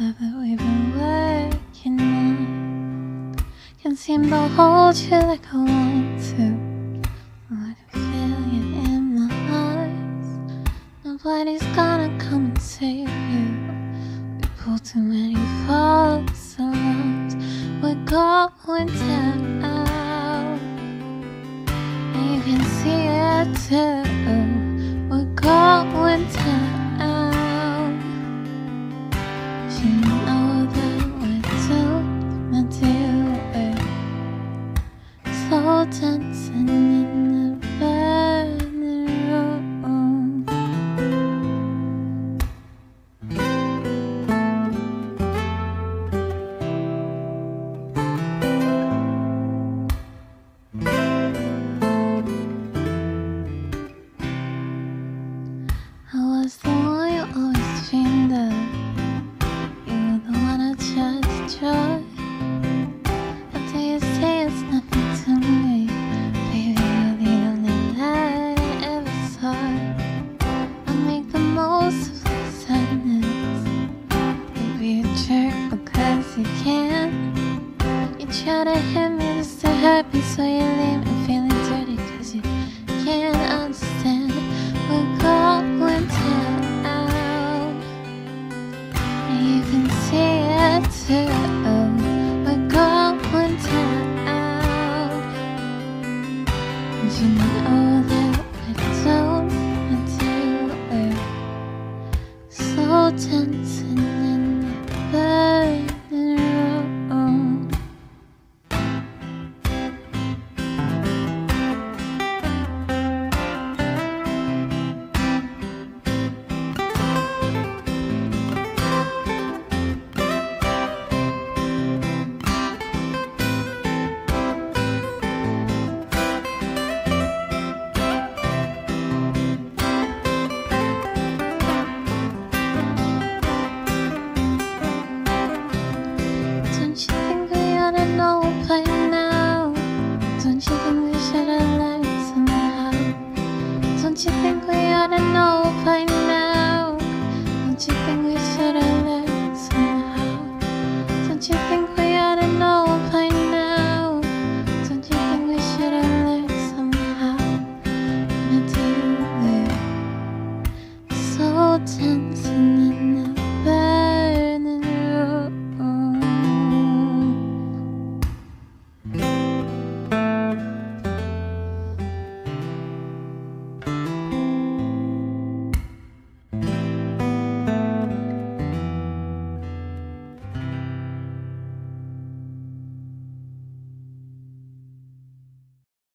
stuff that we've been working on. Can't seem to hold you like I want to. I can feel it in my eyes. Nobody's gonna come and save you. We pull too many false alarms. We're going down, and you can see it too. We're going down. You know that we're doomed to do it. Slow dancing in the bedroom. I was the one you always dreamed of. After you say it's nothing to me, baby, you're the only light I ever saw. I make the most of the sadness. You be a jerk because you can. You try to hit me just to hurt me, so you leave me feeling dirty because you can't understand. We're going down, and you can see it too.